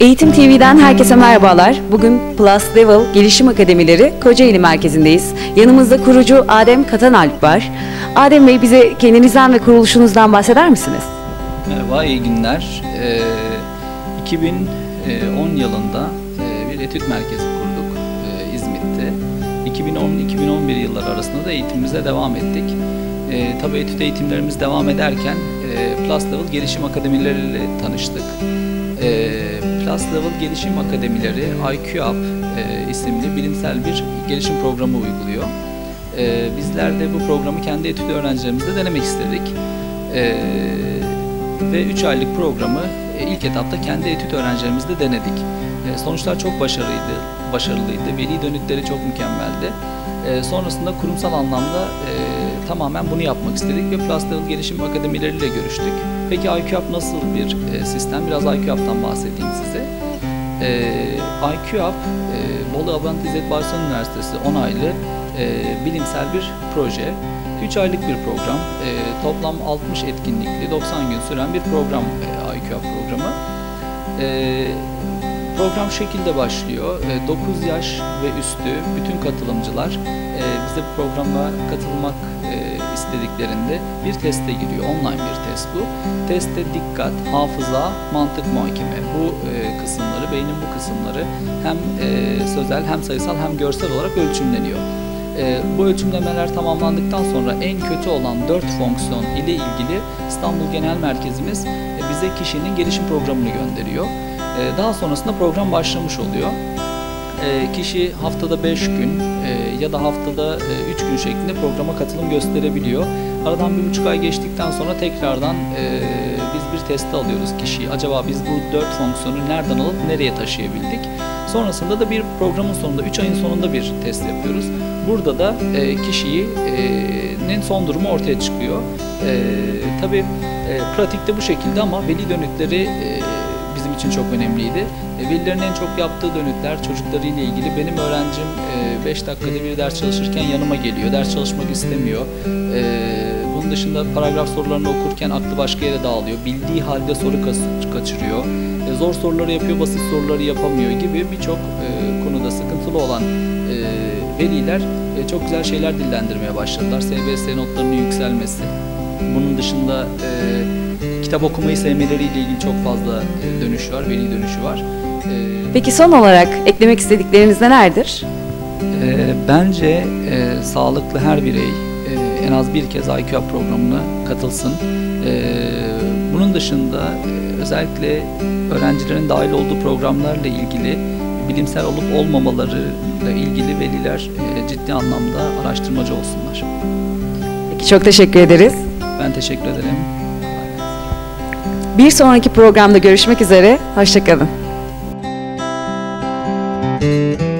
Eğitim TV'den herkese merhabalar. Bugün Plus Level Gelişim Akademileri Kocaeli merkezindeyiz. Yanımızda kurucu Adem Katanalp var. Adem Bey, bize kendinizden ve kuruluşunuzdan bahseder misiniz? Merhaba, iyi günler. 2010 yılında bir etüt merkezi kurduk İzmit'te. 2010-2011 yılları arasında da eğitimimize devam ettik. Tabii etüt eğitimlerimiz devam ederken Plus Level Gelişim Akademileriyle tanıştık. Plus Level Gelişim Akademileri IQ Up isimli bilimsel bir gelişim programı uyguluyor. Bizler de bu programı kendi etüt öğrencilerimizle denemek istedik. Ve 3 aylık programı ilk etapta kendi etüt öğrencilerimizle denedik. Sonuçlar çok başarılıydı. Veli dönütleri çok mükemmeldi. Sonrasında kurumsal anlamda tamamen bunu yapmak istedik ve Plus Level Gelişim Akademileriyle görüştük. Peki IQ Up nasıl bir sistem? Biraz IQ Up'tan bahsedeyim size. IQ Up, Bolu Abant İzzet Baysal Üniversitesi onaylı bilimsel bir proje. 3 aylık bir program. Toplam 60 etkinlikli, 90 gün süren bir program IQ Up programı. Program şu şekilde başlıyor. 9 yaş ve üstü bütün katılımcılar bize bu programa katılmak istediklerinde bir teste giriyor. Online bir test bu. Testte dikkat, hafıza, mantık muhakeme. Bu kısımları, beynin bu kısımları hem sözel hem sayısal hem görsel olarak ölçümleniyor. Bu ölçümlemeler tamamlandıktan sonra en kötü olan 4 fonksiyon ile ilgili İstanbul Genel Merkezimiz bize kişinin gelişim programını gönderiyor. Daha sonrasında program başlamış oluyor. Kişi haftada 5 gün ya da haftada 3 gün şeklinde programa katılım gösterebiliyor. Aradan 1,5 ay geçtikten sonra tekrardan biz bir testi alıyoruz kişiyi. Acaba biz bu 4 fonksiyonu nereden alıp nereye taşıyabildik? Sonrasında da bir programın sonunda, 3 ayın sonunda bir test yapıyoruz. Burada da kişinin son durumu ortaya çıkıyor. Tabii pratikte bu şekilde ama veli dönütleri bizim için çok önemliydi. Velilerin en çok yaptığı dönütler çocuklarıyla ilgili. Benim öğrencim 5 dakikada bir ders çalışırken yanıma geliyor. Ders çalışmak istemiyor. Bunun dışında paragraf sorularını okurken aklı başka yere dağılıyor. Bildiği halde soru kaçırıyor. Zor soruları yapıyor, basit soruları yapamıyor gibi birçok konuda sıkıntılı olan veliler çok güzel şeyler dillendirmeye başladılar. SBS notlarının yükselmesi. Bunun dışında kitap okumayı sevmeleriyle ilgili çok fazla dönüş var, veli dönüşü var. Peki son olarak eklemek istedikleriniz nelerdir? Bence sağlıklı her birey en az bir kez IQ Up programına katılsın. Bunun dışında özellikle öğrencilerin dahil olduğu programlarla ilgili bilimsel olup olmamalarıyla ilgili veliler ciddi anlamda araştırmacı olsunlar. Peki, çok teşekkür ederiz. Ben teşekkür ederim. Bir sonraki programda görüşmek üzere. Hoşça kalın.